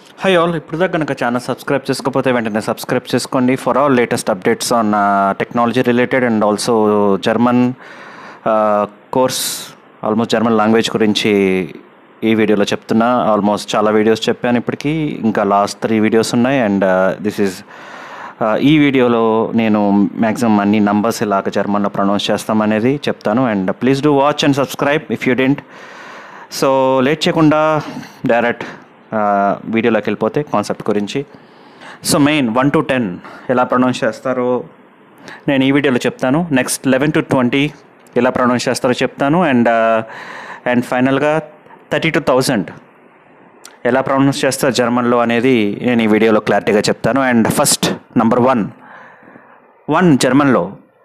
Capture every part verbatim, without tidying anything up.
Hi all, ఇప్పుడు దాకా కనుక ఛానల్ సబ్స్క్రైబ్ చేసుకోకపోతే వెంటనే సబ్స్క్రైబ్ చేసుకోండి for all latest updates on technology related and also German course, almost German language గురించి ఈ వీడియోలో చెప్తున్నా. ఆల్మోస్ట్ చాలా వీడియోస్ చెప్పాను ఇప్పటికీ, ఇంకా లాస్ట్ త్రీ వీడియోస్ ఉన్నాయి. అండ్ దిస్ ఈజ్ ఈ వీడియోలో నేను మ్యాక్సిమం అన్ని నంబర్స్ ఇలాగ జర్మన్లో ప్రొనౌన్స్ చేస్తామనేది చెప్తాను. And please do watch and subscribe if you dent. So late చేయకుండా డైరెక్ట్ వీడియోలోకి వెళ్ళిపోతే కాన్సెప్ట్ గురించి. So main one to ten ఎలా ప్రొనౌన్స్ చేస్తారో నేను ఈ వీడియోలో చెప్తాను. నెక్స్ట్ లెవెన్ టు ట్వంటీ ఎలా ప్రొనౌన్స్ చేస్తారో చెప్తాను. అండ్ అండ్ ఫైనల్గా థర్టీ టు థౌజండ్ ఎలా ప్రొనౌన్స్ చేస్తారు జర్మన్లో అనేది నేను ఈ వీడియోలో క్లారిటీగా చెప్తాను. And first number one one జర్మన్లో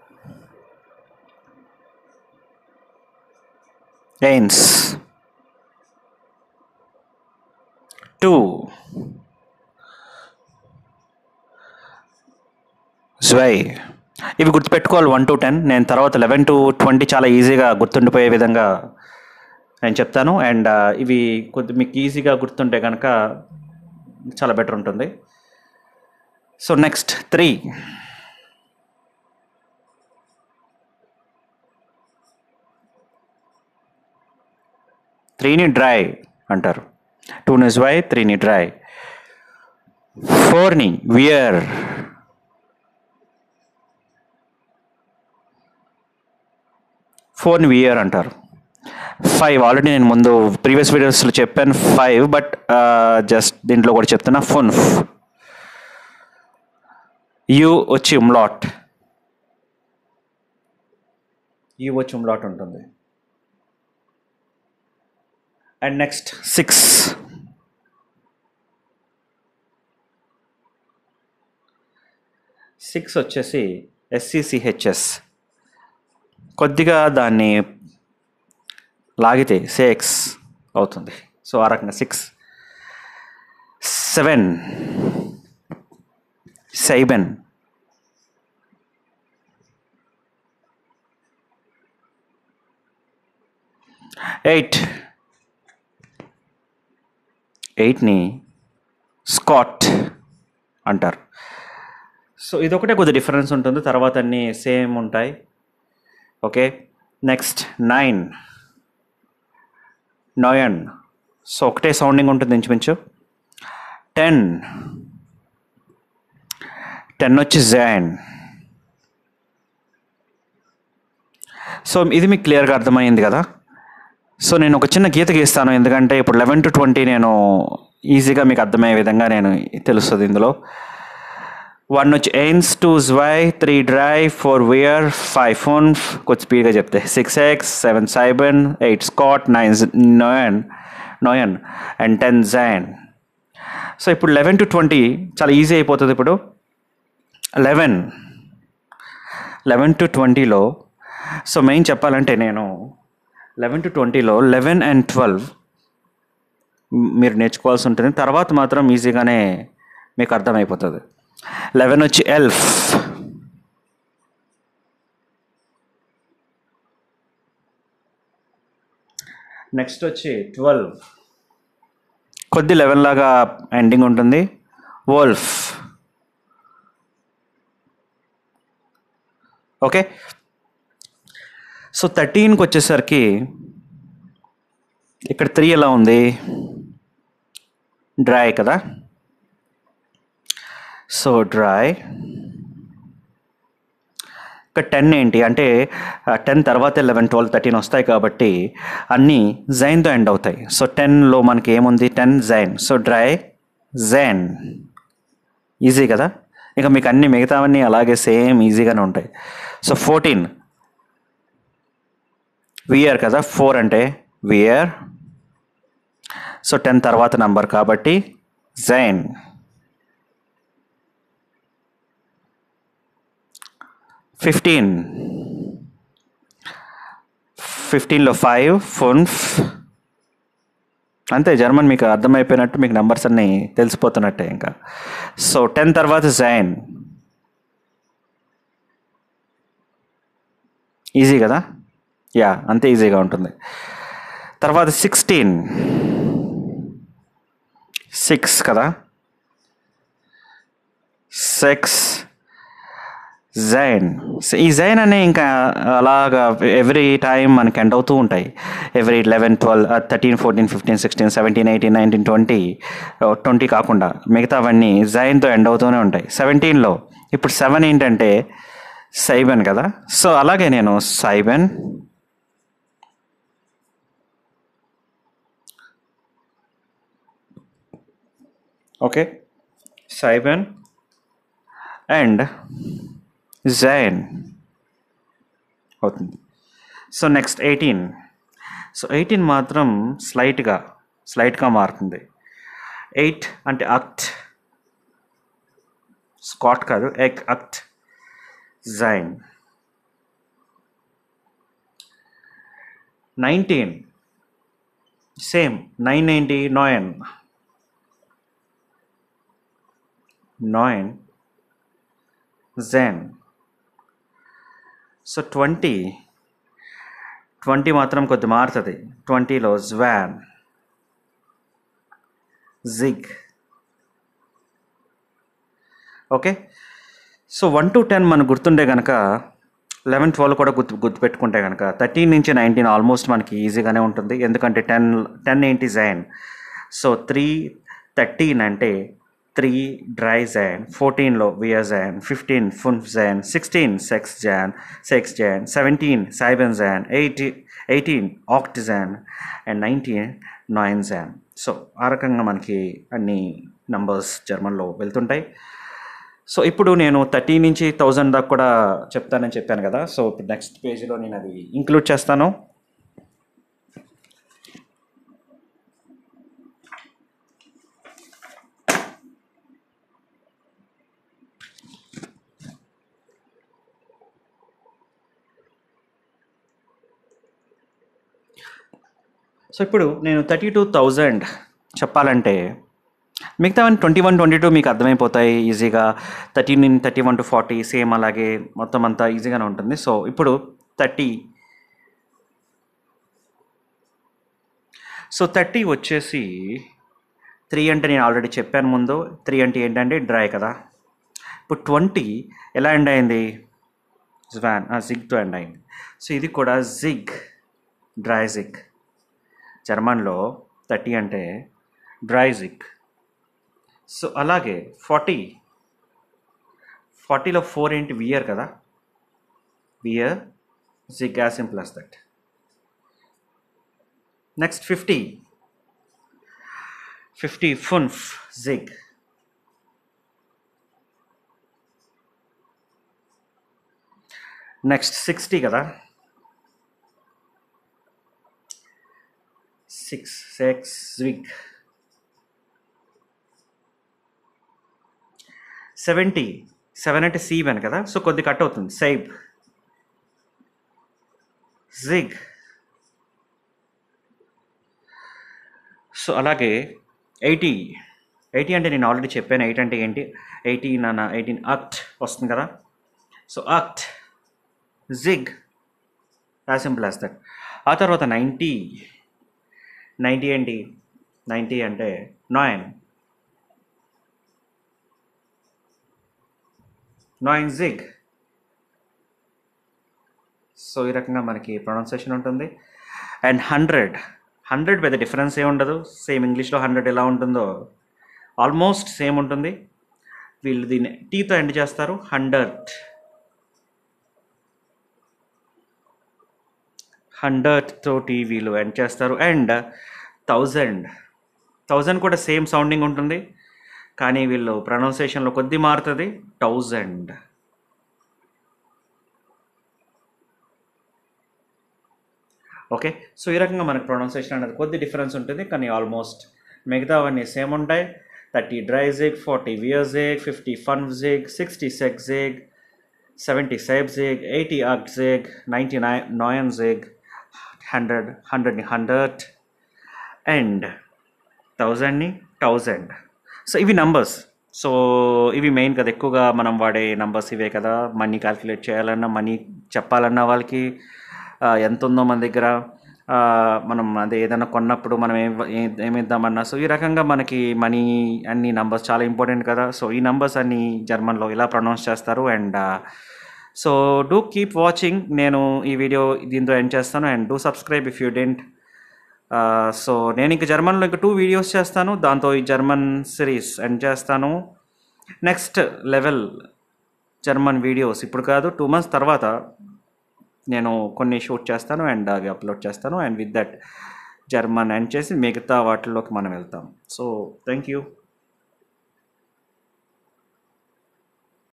ఎయిన్స్, టూ జ్వై. ఇవి గుర్తుపెట్టుకోవాలి వన్ టు టెన్. నేను తర్వాత లెవెన్ టు ట్వంటీ చాలా ఈజీగా గుర్తుండిపోయే విధంగా నేను చెప్తాను. అండ్ ఇవి కొద్ది మీకు ఈజీగా గుర్తుంటే కనుక చాలా బెటర్ ఉంటుంది. సో నెక్స్ట్ త్రీ, త్రీని డ్రై అంటారు. టూని జ్వై, త్రీని డ్రై. ఫోర్ని వియర్, ఫోర్ని వియర్ అంటారు. ఫైవ్ ఆల్రెడీ నేను ముందు ప్రీవియస్ వీడియోస్లో చెప్పాను ఫైవ్, బట్ జస్ట్ దీంట్లో కూడా చెప్తున్నా. ఫున్ఫ్, యూ వచ్చి ఉమ్లాట్, యూ వచ్చి ఉమ్లాట్ ఉంటుంది. అండ్ నెక్స్ట్ సిక్స్, సిక్స్ వచ్చేసి ఎస్సిసిహెచ్ఎస్. కొద్దిగా దాన్ని లాగితే సేక్స్ అవుతుంది. సో ఆ రకంగా సిక్స్. సెవెన్ సైబెన్, ఎయిట్ ఎయిట్ని స్కాట్ అంటారు. సో ఇదొకటే కొద్ది డిఫరెన్స్ ఉంటుంది, తర్వాత అన్నీ సేమ్ ఉంటాయి. ఓకే, నెక్స్ట్ నైన్ నోయన్. సో ఒకటే సౌండింగ్ ఉంటుంది ఇంచుమించు. టెన్ టెన్ వచ్చి జాన్. సో ఇది మీకు క్లియర్గా అర్థమైంది కదా. సో నేను ఒక చిన్న గీత గీస్తాను, ఎందుకంటే ఇప్పుడు లెవెన్ టు ట్వంటీ నేను ఈజీగా మీకు అర్థమయ్యే విధంగా నేను తెలుస్తుంది ఇందులో. వన్ వచ్చి ఎయిన్స్, టూ జ్వై, త్రీ డ్రై, ఫోర్ వియర్, ఫైవ్ ఫున్ఫ్, కొంచెం స్పీడ్గా చెప్తే సిక్స్ ఎక్స్, సెవెన్ సైబన్, ఎయిట్ స్కాట్, నైన్ నోయన్ నోయన్ అండ్ టెన్ జాన్. సో ఇప్పుడు లెవెన్ టు ట్వంటీ చాలా ఈజీ అయిపోతుంది. ఇప్పుడు లెవెన్ లెవెన్ టు ట్వంటీలో సో మెయిన్ చెప్పాలంటే నేను లెవెన్ టు ట్వంటీలో లెవెన్ అండ్ ట్వెల్వ్ మీరు నేర్చుకోవాల్సి ఉంటుంది. తర్వాత మాత్రం ఈజీగానే మీకు అర్థమైపోతుంది. లెవెన్ వచ్చి ఎల్ఫ్, నెక్స్ట్ వచ్చి ట్వెల్వ్ కొద్ది లెవెన్ లాగా ఎండింగ్ ఉంటుంది. వోల్ఫ్. ఓకే, సో థర్టీన్కి వచ్చేసరికి ఇక్కడ త్రీ ఎలా ఉంది, డ్రై కదా. So dry. ఇక్కడ టెన్ ఏంటి అంటే టెన్ తర్వాత లెవెన్, ట్వెల్వ్, థర్టీన్ వస్తాయి కాబట్టి అన్నీ జైన్తో ఎండ్ అవుతాయి. సో టెన్లో మనకి ఏముంది, టెన్ జైన్. సో డ్రై జైన్, ఈజీ కదా. ఇక మీకు అన్ని మిగతావన్నీ అలాగే సేమ్ ఈజీగానే ఉంటాయి. సో ఫోర్టీన్ వియర్ కదా, ఫోర్ అంటే వియర్. సో టెన్ తర్వాత నంబర్ కాబట్టి జైన్. ఫిఫ్టీన్ ఫిఫ్టీన్లో ఫైవ్ ఫున్ఫ్. అంతే, జర్మన్ మీకు అర్థమైపోయినట్టు, మీకు నెంబర్స్ అన్నీ తెలిసిపోతున్నట్టే ఇంకా. సో టెన్ తర్వాత జైన్, ఈజీ కదా. యా, అంతే ఈజీగా ఉంటుంది. తర్వాత సిక్స్టీన్ సిక్స్ కదా, సిక్స్ జైన్. ఈ జైన్ అనే ఇంకా అలాగా ఎవ్రీ టైం మనకి ఎండ్ అవుతూ ఉంటాయి. Every eleven twelve thirteen fourteen fifteen sixteen seventeen eighteen nineteen twenty twenty కాకుండా మిగతావన్నీ జైన్తో ఎండ్ అవుతూనే ఉంటాయి. సెవెంటీన్లో ఇప్పుడు సెవెన్ ఏంటంటే సైబన్ కదా, సో అలాగే నేను సైబన్, ఓకే, సైబన్ అండ్ జైన్ అవుతుంది. So next eighteen. So eighteen మాత్రం స్లైట్గా స్లైట్గా మారుతుంది. ఎయిట్ అంటే అక్ట్, స్కాట్ కాదు, ఎక్ అక్ట్ జైన్. నైన్టీన్ సేమ్, నైన్ ఏంటి నోయన్, నోయన్ జెన్. సో ట్వంటీ ట్వంటీ మాత్రం కొద్ది మారుతుంది. ట్వంటీలో జ్వాన్, జిగ్. Okay, so one to ten మనకు గుర్తుండే కనుక లెవెన్ ట్వెల్వ్ కూడా గుర్తు గుర్తుపెట్టుకుంటే కనుక థర్టీన్ నుంచి నైన్టీన్ ఆల్మోస్ట్ మనకి ఈజీగానే ఉంటుంది. ఎందుకంటే టెన్ టెన్ ఏంటి జైన్, సో త్రీ థర్టీన్ అంటే త్రీ డ్రై జాన్, ఫోర్టీన్లో వియర్ జాన్, ఫిఫ్టీన్ ఫున్ జాన్, సిక్స్టీన్ సెక్స్ జాన్ సెక్స్ జాన్, సెవెంటీన్ సైబన్ జాన్, ఎయిటీ ఎయిటీన్ ఆక్ట్ జాన్ అండ్ నైన్టీన్ నైన్ జాన్. సో ఆ రకంగా మనకి అన్ని నంబర్స్ జర్మన్లో వెళ్తుంటాయి. సో ఇప్పుడు నేను థర్టీ నుంచి థౌజండ్ దాకా కూడా చెప్తానని చెప్పాను కదా, సో ఇప్పుడు నెక్స్ట్ పేజీలో నేను అది ఇంక్లూడ్ చేస్తాను. సో ఇప్పుడు నేను థర్టీ టూ థౌజండ్ చెప్పాలంటే మిగతా one twenty one twenty two మీకు అర్థమైపోతాయి ఈజీగా. Thirteen thirty one to forty same అలాగే మొత్తం అంతా ఈజీగానే ఉంటుంది. సో ఇప్పుడు థర్టీ, సో థర్టీ వచ్చేసి త్రీ అంటే నేను ఆల్రెడీ చెప్పాను ముందు, త్రీ అంటే ఏంటంటే డ్రై కదా. ఇప్పుడు ట్వంటీ ఎలా ఎండ్ అయింది, జ్వాన్ జిగ్తో ఎండ్ అయింది. సో ఇది కూడా జిగ్, డ్రై జిగ్. జర్మన్లో థర్టీ అంటే డ్రై జిగ్. సో అలాగే ఫార్టీ, ఫార్టీలో ఫోర్ ఏంటి వియర్ కదా, వియర్ జిగ్ as simple as that. Next fifty, fifty ఫున్ఫ్ జిగ్. నెక్స్ట్ సిక్స్టీ కదా, సిక్స్ సెక్స్ జిగ్. సెవెంటీ, సెవెన్ అంటే సీవెన్ కదా, సో కొద్ది కట్ అవుతుంది, సైబ్ జిగ్. సో అలాగే ఎయిటీ, ఎయిటీ అంటే నేను ఆల్రెడీ చెప్పాను ఎయిట్ అంటే ఏంటి, ఎయిటీన్ అన్న ఎయిటీన్ అక్ట్ వస్తుంది కదా, సో అక్ట్ జిగ్ యాజ్ సింపుల్ యాజ్ దట్. ఆ తర్వాత నైంటీ, నైంటీ ఏంటి, నైంటీ అంటే నైన్, నైన్ జిగ్. సో ఈ రకంగా మనకి ప్రొనౌన్సియేషన్ ఉంటుంది. అండ్ హండ్రెడ్, హండ్రెడ్ పెద్ద డిఫరెన్స్ ఏ ఉండదు, సేమ్ ఇంగ్లీష్లో హండ్రెడ్ ఎలా ఉంటుందో ఆల్మోస్ట్ సేమ్ ఉంటుంది. వీళ్ళు దీన్ని టీతో ఎండ్ చేస్తారు, హండ్రెడ్, హండ్రెడ్ తోటి వీళ్ళు ఎండ్ చేస్తారు. అండ్ థౌజండ్, థౌజండ్ కూడా సేమ్ సౌండింగ్ ఉంటుంది కానీ వీళ్ళు ప్రొనౌన్సియేషన్లో కొద్ది మారుతుంది, థౌజండ్. ఓకే, సో ఈ రకంగా మనకు ప్రొనౌన్సియేషన్ అనేది కొద్ది డిఫరెన్స్ ఉంటుంది కానీ ఆల్మోస్ట్ మిగతావన్నీ సేమ్ ఉంటాయి. థర్టీ డ్రై జిగ్, ఫార్టీ వియర్ జిగ్, ఫిఫ్టీ ఫన్ జిగ్, సిక్స్టీ సెక్ జిగ్, సెవెంటీ సైబ్ జిగ్, ఎయిటీ అక్ట్ జిగ్, నైంటీ నైన్ నోయన్ జిగ్, హండ్రెడ్ హండ్రెడ్ని హండ్రెడ్ అండ్ థౌజండ్ని థౌజండ్. సో ఇవి నంబర్స్. సో ఇవి మెయిన్ కదా, ఎక్కువగా మనం వాడే నంబర్స్ ఇవే కదా. మనీ క్యాల్కులేట్ చేయాలన్నా, మనీ చెప్పాలన్నా వాళ్ళకి ఎంత ఉందో మన దగ్గర మనం అదే ఏదైనా కొన్నప్పుడు మనం ఏం ఏ- ఏమిద్దామన్నా, సో ఈ రకంగా మనకి మనీ అన్ని నంబర్స్ చాలా ఇంపార్టెంట్ కదా. సో ఈ నంబర్స్ అన్ని జర్మన్లో ఇలా ప్రొనౌన్స్ చేస్తారు. And so do keep watching. నేను ఈ వీడియో దీంతో ఎండ్ చేస్తాను. And do subscribe if you dent. So నేను ఇంక జర్మన్లో ఇంక టూ వీడియోస్ చేస్తాను, దాంతో ఈ జర్మన్ సిరీస్ ఎండ్ చేస్తాను. నెక్స్ట్ లెవెల్ జర్మన్ వీడియోస్ ఇప్పుడు కాదు, టూ మంత్స్ తర్వాత నేను కొన్ని షూట్ చేస్తాను అండ్ అవి అప్లోడ్ చేస్తాను. And with that German end చేసి మిగతా వాటిలోకి మనం వెళ్తాం. So thank you.